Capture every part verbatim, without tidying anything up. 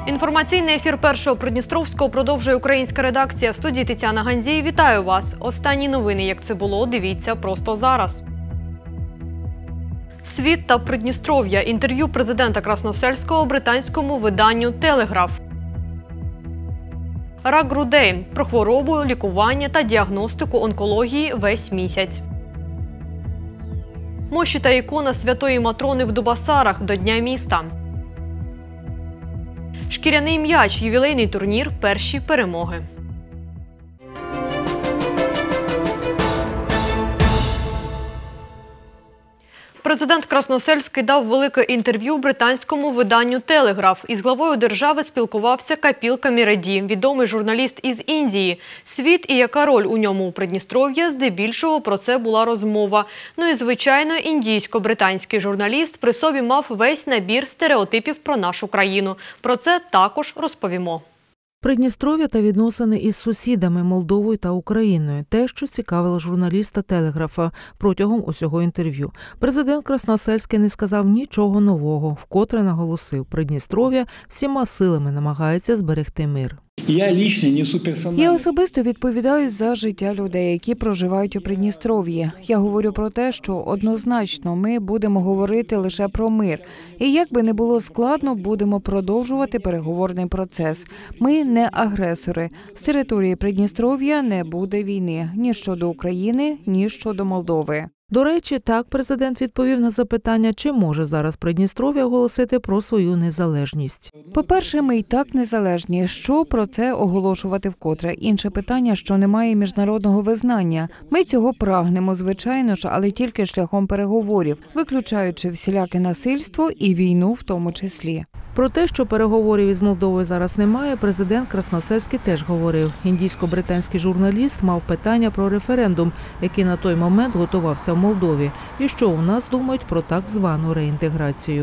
Інформаційний ефір Першого Придністровського продовжує українська редакція. В студії Тетяна Ганзій. Вітаю вас. Останні новини, як це було, дивіться просто зараз. Світ та Придністров'я. Інтерв'ю президента Красносельського британському виданню «Телеграф». Рак грудей. Про хворобу, лікування та діагностику онкології весь місяць. Мощі та ікона Святої Матрони в Дубасарах до Дня міста. Шкіряний м'яч. Ювілейний турнір. Перші перемоги. Президент Красносельський дав велике інтерв'ю британському виданню «Телеграф». Із главою держави спілкувався Капіл Камереді, відомий журналіст із Індії. Світ і яка роль у ньому у Придністров'ї, здебільшого про це була розмова. Ну і, звичайно, індійсько-британський журналіст при собі мав весь набір стереотипів про нашу країну. Про це також розповімо. Придністров'я та відносини із сусідами Молдовою та Україною – те, що цікавило журналіста «Телеграфа» протягом усього інтерв'ю. Президент Красносельський не сказав нічого нового, вкотре наголосив – Придністров'я всіма силами намагається зберегти мир. Я особисто відповідаю за життя людей, які проживають у Придністров'ї. Я говорю про те, що однозначно ми будемо говорити лише про мир. І як би не було складно, будемо продовжувати переговорний процес. Ми не агресори. З території Придністров'я не буде війни ні щодо України, ні щодо Молдови. До речі, так президент відповів на запитання, чи може зараз Придністров'я оголосити про свою незалежність. По-перше, ми і так незалежні. Що про це оголошувати вкотре? Інше питання, що немає міжнародного визнання. Ми цього прагнемо, звичайно ж, але тільки шляхом переговорів, виключаючи всіляке насильство і війну в тому числі. Про те, що переговорів із Молдовою зараз немає, президент Красносельський теж говорив. Індійсько-британський журналіст мав питання про референдум, який на той момент готувався в Молдові. І що у нас думають про так звану реінтеграцію.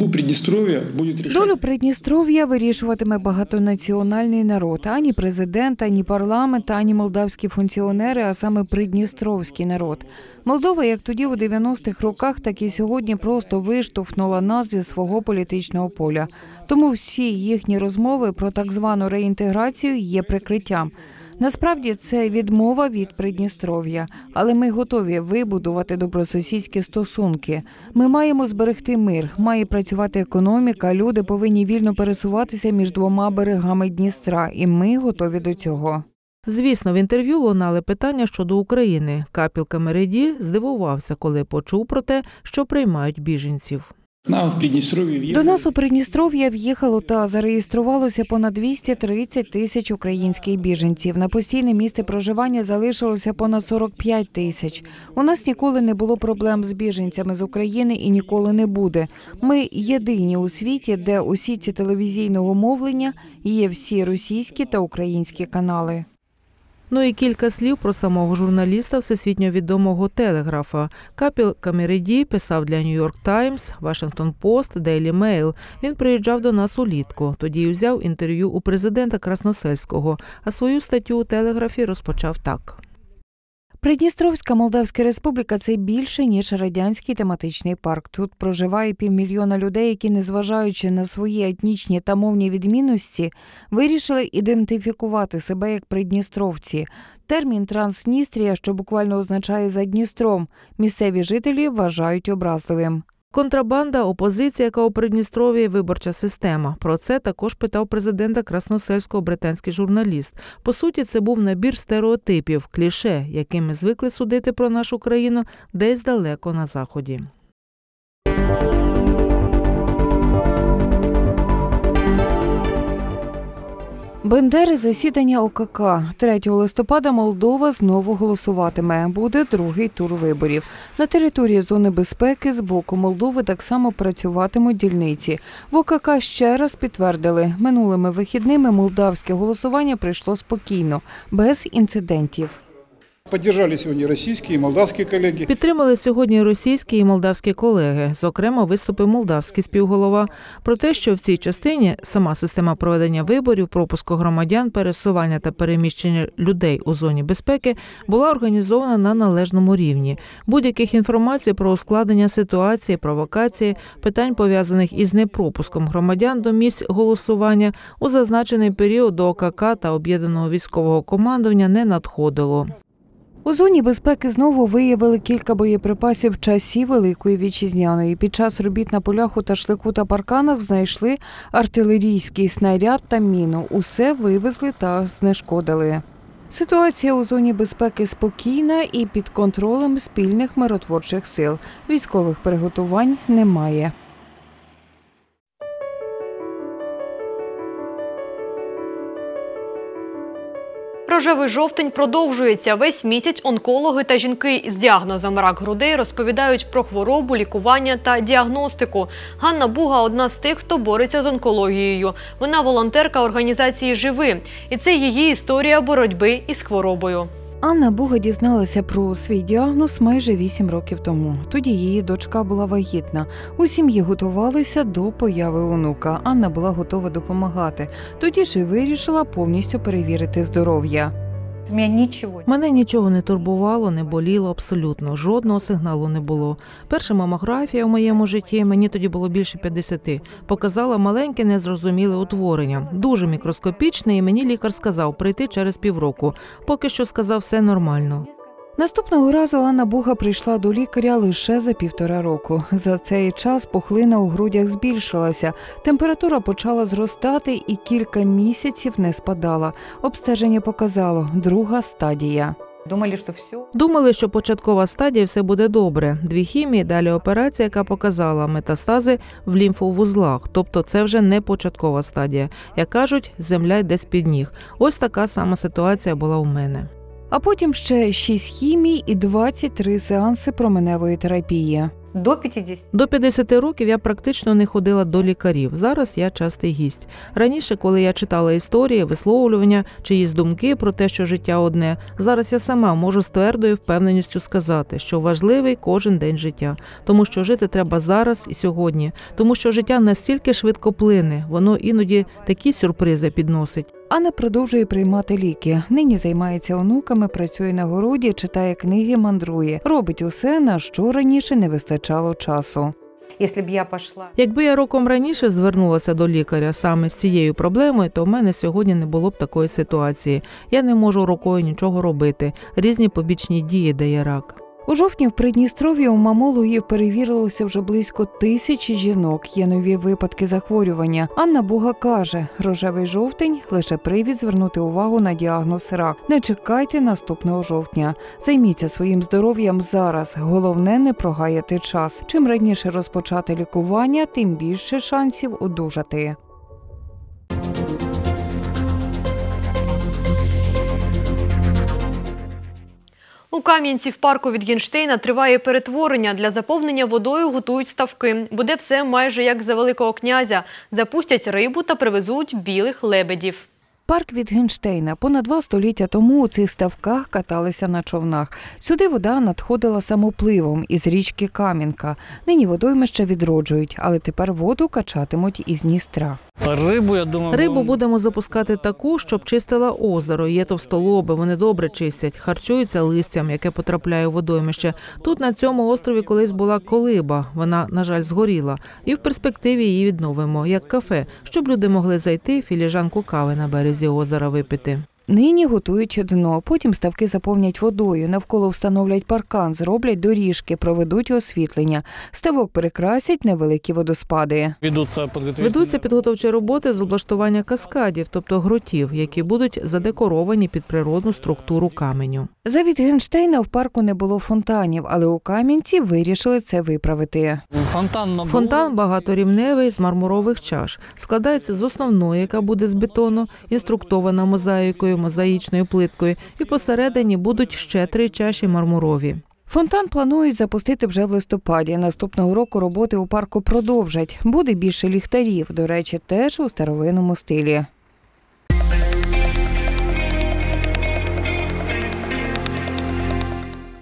Долю Придністров'я вирішуватиме багатонаціональний народ. Ані президент, ані парламент, ані молдавські функціонери, а саме придністровський народ. Молдова, як тоді у дев'яностих роках, так і сьогодні просто виштовхнула нас зі свого політичного поля. Тому всі їхні розмови про так звану реінтеграцію є прикриттям. Насправді це відмова від Придністров'я, але ми готові вибудувати добросусідські стосунки. Ми маємо зберегти мир, має працювати економіка, люди повинні вільно пересуватися між двома берегами Дністра, і ми готові до цього. Звісно, в інтерв'ю лунали питання щодо України. Капіл Камереді здивувався, коли почув про те, що приймають біженців. До нас у Придністров'я в'їхало та зареєструвалося понад двісті тридцять тисяч українських біженців. На постійне місце проживання залишилося понад сорок п'ять тисяч. У нас ніколи не було проблем з біженцями з України і ніколи не буде. Ми єдині у світі, де у сітці телевізійного мовлення є всі російські та українські канали. Ну і кілька слів про самого журналіста всесвітньо відомого «Телеграфа». Капіл Камереді писав для «Нью-Йорк Таймс», «Вашингтон Пост», «Дейлі Мейл». Він приїжджав до нас улітку. Тоді й взяв інтерв'ю у президента Красносельського, а свою статтю у «Телеграфі» розпочав так. Придністровська Молдавська Республіка – це більше, ніж радянський тематичний парк. Тут проживає півмільйона людей, які, незважаючи на свої етнічні та мовні відмінності, вирішили ідентифікувати себе як придністровці. Термін «Трансністрія», що буквально означає «за Дністром», місцеві жителі вважають образливим. Контрабанда, опозиція, яка у Придністров'ї, виборча система. Про це також питав президента Красносельського британський журналіст. По суті, це був набір стереотипів, кліше, якими звикли судити про нашу країну десь далеко на Заході. Бендери засідання О Ка Ка. третього листопада Молдова знову голосуватиме. Буде другий тур виборів. На території зони безпеки з боку Молдови так само працюватимуть дільниці. В О Ка Ка ще раз підтвердили, минулими вихідними молдавське голосування пройшло спокійно, без інцидентів. Поддержали сегодня российские и молдавские коллеги. Підтримали сьогодні російські і молдавські колеги. Зокрема, виступив молдавський співголова про те, що в цій частині сама система проведення виборів, пропуску громадян, пересування та переміщення людей у зоні безпеки була організована на належному рівні. Будь-яких інформацій про ускладнення ситуації, провокації, питань, пов'язаних із непропуском громадян до місць голосування у зазначений період до О Ка Ка та Об'єднаного військового командування не надходило. У зоні безпеки знову виявили кілька боєприпасів часів Великої Вітчизняної. Під час робіт на полях у Ташлику та Парканах знайшли артилерійський снаряд та міну. Усе вивезли та знешкодили. Ситуація у зоні безпеки спокійна і під контролем спільних миротворчих сил. Військових приготувань немає. Рожевий жовтень продовжується. Весь місяць онкологи та жінки з діагнозом рак грудей розповідають про хворобу, лікування та діагностику. Ганна Буга – одна з тих, хто бореться з онкологією. Вона волонтерка організації «Живи». І це її історія боротьби із хворобою. Анна Буга дізналася про свій діагноз майже вісім років тому. Тоді її дочка була вагітна. У сім'ї готувалися до появи онука. Анна була готова допомагати. Тоді ж і вирішила повністю перевірити здоров'я. Мене нічого не турбувало, не боліло абсолютно. Жодного сигналу не було. Перша мамографія в моєму житті, мені тоді було більше п'ятдесяти, показала маленьке незрозуміле утворення. Дуже мікроскопічне, і мені лікар сказав прийти через півроку. Поки що сказав, все нормально. Наступного разу Анна Буга прийшла до лікаря лише за півтора року. За цей час пухлина у грудях збільшилася, температура почала зростати і кілька місяців не спадала. Обстеження показало – друга стадія. Думали, що все? Думали, що початкова стадія, все буде добре. Дві хімії, далі операція, яка показала метастази в лімфовузлах. Тобто це вже не початкова стадія. Як кажуть, земля йде з-під ніг. Ось така сама ситуація була у мене. А потім ще шість хімій і двадцять три сеанси променевої терапії. До п'ятдесят. До п'ятдесяти років я практично не ходила до лікарів. Зараз я частий гість. Раніше, коли я читала історії, висловлювання, чиїсь думки про те, що життя одне, зараз я сама можу з твердою впевненістю сказати, що важливий кожен день життя. Тому що жити треба зараз і сьогодні. Тому що життя настільки швидко плине, воно іноді такі сюрпризи підносить. Анна продовжує приймати ліки. Нині займається онуками, працює на городі, читає книги, мандрує. Робить усе, на що раніше не вистачало часу. Якщо б я пішла... Якби я роком раніше звернулася до лікаря саме з цією проблемою, то в мене сьогодні не було б такої ситуації. Я не можу рукою нічого робити. Різні побічні дії дає рак. У жовтні в Придністров'ї у мамологів перевірилося вже близько тисячі жінок. Є нові випадки захворювання. Анна Буга каже, рожевий жовтень – лише привід звернути увагу на діагноз рак. Не чекайте наступного жовтня. Займіться своїм здоров'ям зараз. Головне – не прогаяти час. Чим раніше розпочати лікування, тим більше шансів одужати. У Кам'янці в парку від Гінштейна триває перетворення. Для заповнення водою готують ставки. Буде все майже як за Великого князя. Запустять рибу та привезуть білих лебедів. Парк від Гінштейна. Понад два століття тому у цих ставках каталися на човнах. Сюди вода надходила самопливом із річки Кам'янка. Нині водоймища відроджують, але тепер воду качатимуть із Дністра. Рибу, я думаю, Рибу будемо запускати таку, щоб чистила озеро. Є товстолоби, вони добре чистять, харчуються листям, яке потрапляє у водоймище. Тут на цьому острові колись була колиба, вона, на жаль, згоріла. І в перспективі її відновимо, як кафе, щоб люди могли зайти, філіжанку кави на березі озера випити. Нині готують дно, потім ставки заповнять водою, навколо встановлять паркан, зроблять доріжки, проведуть освітлення. Ставок перекрасять невеликі водоспади. ведуться підготовчі. Ведуться підготовчі роботи з облаштування каскадів, тобто гротів, які будуть задекоровані під природну структуру каменю. За від Гінштейна в парку не було фонтанів, але у Кам'янці вирішили це виправити. Фонтан, на Фонтан багаторівневий з мармурових чаш. Складається з основної, яка буде з бетону, інструктована мозаїкою, мозаїчною плиткою, і посередині будуть ще три чаші мармурові. Фонтан планують запустити вже в листопаді. Наступного року роботи у парку продовжать. Буде більше ліхтарів, до речі, теж у старовинному стилі.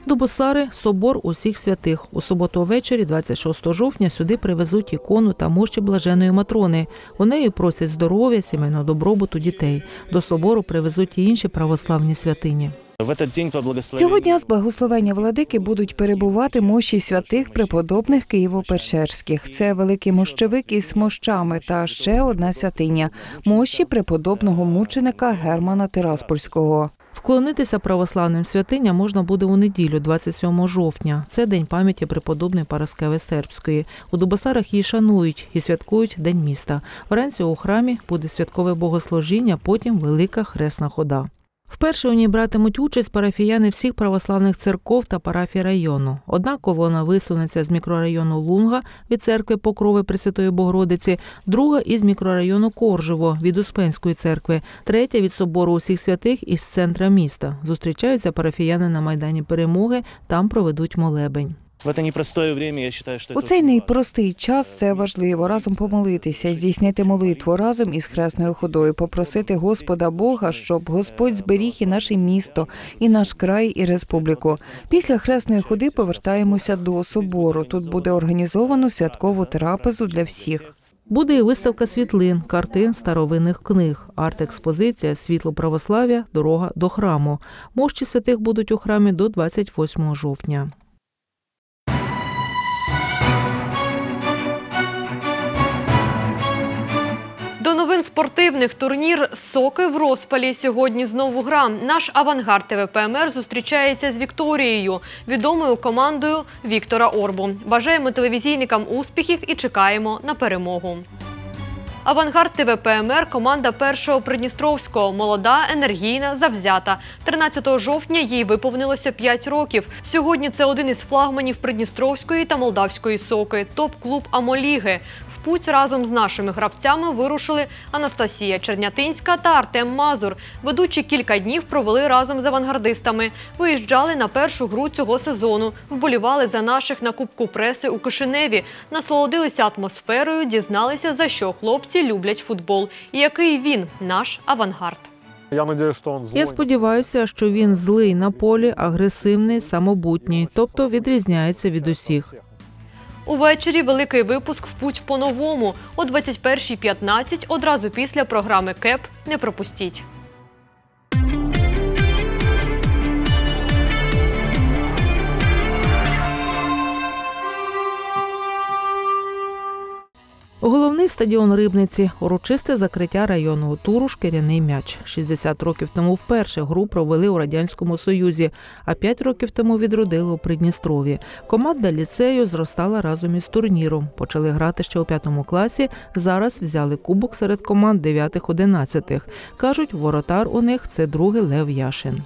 Дубосари – собор усіх святих. У суботу ввечері, двадцять шостого жовтня, сюди привезуть ікону та мощі Блаженої Матрони. У неї просять здоров'я, сімейного добробуту дітей. До собору привезуть і інші православні святині. Цього дня з благословення владики будуть перебувати мощі святих преподобних Києво-Печерських. Це великий мощевик із мощами та ще одна святиня – мощі преподобного мученика Германа Тираспольського. Вклонитися православним святиням можна буде у неділю, двадцять сьомого жовтня. Це день пам'яті преподобної Параскеви Сербської. У Дубосарах її шанують і святкують День міста. Вранці у храмі буде святкове богослужіння, потім велика хресна хода. Вперше у ній братимуть участь парафіяни всіх православних церков та парафій району. Одна колона висунеться з мікрорайону Лунга від церкви Покрови Пресвятої Богородиці, друга із мікрорайону Коржево від Успенської церкви, третя від собору усіх святих із центра міста. Зустрічаються парафіяни на Майдані Перемоги, там проведуть молебень. У цей непростий час це важливо разом помолитися, здійснити молитву разом із хресною ходою, попросити Господа Бога, щоб Господь зберіг і наше місто, і наш край, і республіку. Після хресної ходи повертаємося до собору. Тут буде організовано святкову трапезу для всіх. Буде і виставка світлин, картин, старовинних книг, арт-експозиція «Світло православ'я. Дорога до храму». Мощі святих будуть у храмі до двадцять восьмого жовтня. До новин спортивних. Турнір «Соки» в розпалі. Сьогодні знову гра. Наш «Авангард» ТВ-ПМР зустрічається з Вікторією, відомою командою Віктора Орбу. Бажаємо телевізійникам успіхів і чекаємо на перемогу. «Авангард» ТВ-ПМР – команда першого Придністровського. Молода, енергійна, завзята. тринадцятого жовтня їй виповнилося п'ять років. Сьогодні це один із флагманів Придністровської та Молдавської «Соки» – топ-клуб Амоліги. В путь разом з нашими гравцями вирушили Анастасія Чернятинська та Артем Мазур. Ведучі кілька днів провели разом з авангардистами. Виїжджали на першу гру цього сезону. Вболівали за наших на Кубку преси у Кишиневі. Насолодилися атмосферою, дізналися, за що хлопці люблять футбол. І який він, наш авангард. Я сподіваюся, що він злий на полі, агресивний, самобутній, тобто відрізняється від усіх. Увечері великий випуск «В путь по-новому» о двадцять першій п'ятнадцять, одразу після програми «КЕП». Не пропустіть. Головний стадіон Рибниці. Урочисте закриття районного туру «Шкіряний м'яч». шістдесят років тому вперше гру провели у Радянському Союзі, а п'ять років тому відродили у Придністрові. Команда ліцею зростала разом із турніром. Почали грати ще у п'ятому класі, зараз взяли кубок серед команд дев'ятих-одинадцятих. Кажуть, воротар у них – це другий Лев Яшин.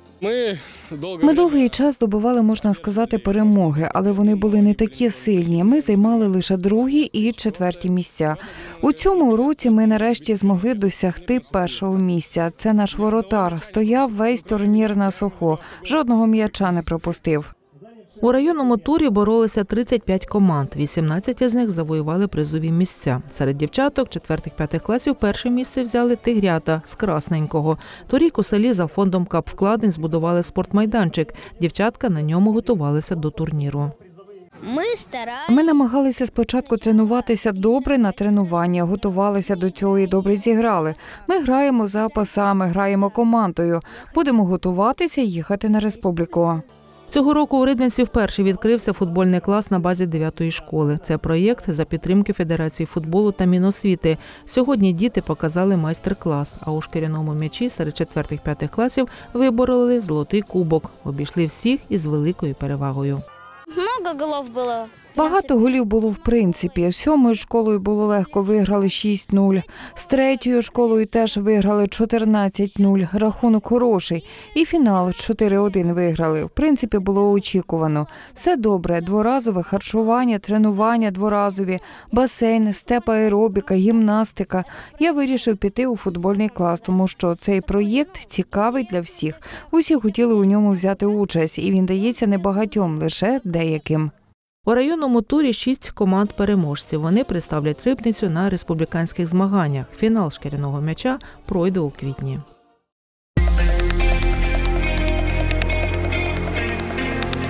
Ми довгий час здобували, можна сказати, перемоги, але вони були не такі сильні. Ми займали лише другі і четверті місця. У цьому році ми нарешті змогли досягти першого місця. Це наш воротар. Стояв весь турнір на сухо. Жодного м'яча не пропустив. У районному турі боролися тридцять п'ять команд, вісімнадцять із них завоювали призові місця. Серед дівчаток четвертих-п'ятих класів перше місце взяли Тигрята з Красненького. Торік у селі за фондом Капвкладень збудували спортмайданчик. Дівчатка на ньому готувалися до турніру. Ми намагалися спочатку тренуватися добре на тренування, готувалися до цього і добре зіграли. Ми граємо за пасами, граємо командою. Будемо готуватися і їхати на республіку. Цього року у Рибниці вперше відкрився футбольний клас на базі дев'ятої школи. Це проєкт за підтримки Федерації футболу та Міносвіти. Сьогодні діти показали майстер-клас, а у шкіряному м'ячі серед четвертих-п'ятих класів вибороли золотий кубок. Обійшли всіх із великою перевагою. Много голов було. Багато голів було в принципі. З сьомою школою було легко, виграли шість нуль. З третьою школою теж виграли чотирнадцять нуль. Рахунок хороший. І фінал чотири один виграли. В принципі, було очікувано. Все добре. Дворазове харчування, тренування дворазові, басейн, степ-аеробіка, гімнастика. Я вирішив піти у футбольний клас, тому що цей проєкт цікавий для всіх. Усі хотіли у ньому взяти участь, і він дається не багатьом, лише деяким. У районному турі шість команд-переможців. Вони представлять Рибницю на республіканських змаганнях. Фінал шкіряного м'яча пройде у квітні.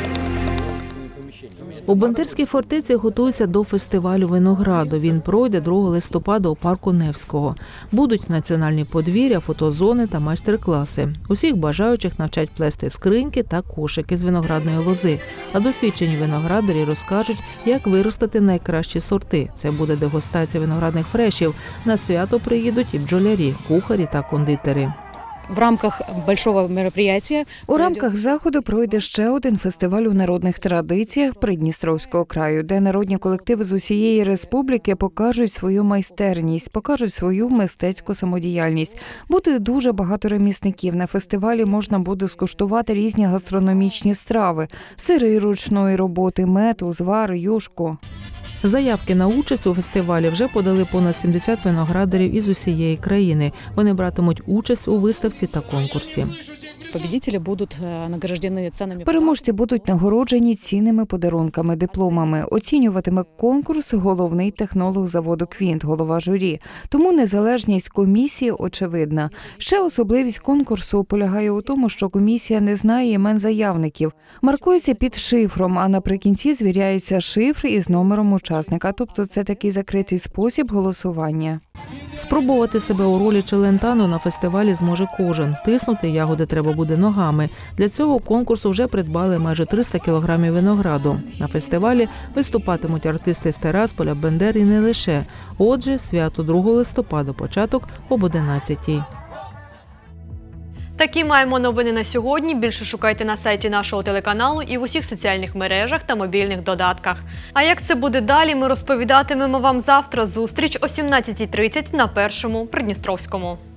У Бендерській фортеці готуються до фестивалю винограду. Він пройде другого листопада у парку Невського. Будуть національні подвір'я, фотозони та майстер-класи. Усіх бажаючих навчать плести скриньки та кошики з виноградної лози. А досвідчені виноградарі розкажуть, як виростити найкращі сорти. Це буде дегустація виноградних фрешів. На свято приїдуть і бджолярі, кухарі та кондитери. В рамках большого мероприятия У рамках заходу пройде ще один фестиваль у народних традиціях Придністровського краю, де народні колективи з усієї республіки покажуть свою майстерність, покажуть свою мистецьку самодіяльність. Буде дуже багато ремісників. На фестивалі можна буде скуштувати різні гастрономічні страви – сири ручної роботи, мед, узвар, юшку. Заявки на участь у фестивалі вже подали понад сімдесят виноградарів із усієї країни. Вони братимуть участь у виставці та конкурсі. победители будут э, награждены ценными. Переможці будуть нагороджені цінними подарунками, дипломами. Оцінюватиме конкурс головний технолог заводу «Квінт», голова журі. Тому незалежність комісії очевидна. Ще особливість конкурсу полягає у тому, що комісія не знає імен заявників. Маркується під шифром, а наприкінці звіряється шифр із номером учасника. Тобто це такий закритий спосіб голосування. Спробувати себе у ролі челентану на фестивалі зможе кожен. Тиснути ягоди треба буде ногами. Для цього конкурсу вже придбали майже триста кілограмів винограду. На фестивалі виступатимуть артисти з Тирасполя, Бендер і не лише. Отже, свято другого листопада, початок об одинадцятій. Такі маємо новини на сьогодні. Більше шукайте на сайті нашого телеканалу і в усіх соціальних мережах та мобільних додатках. А як це буде далі, ми розповідатимемо вам завтра. Зустріч о сімнадцятій тридцять на Першому Придністровському.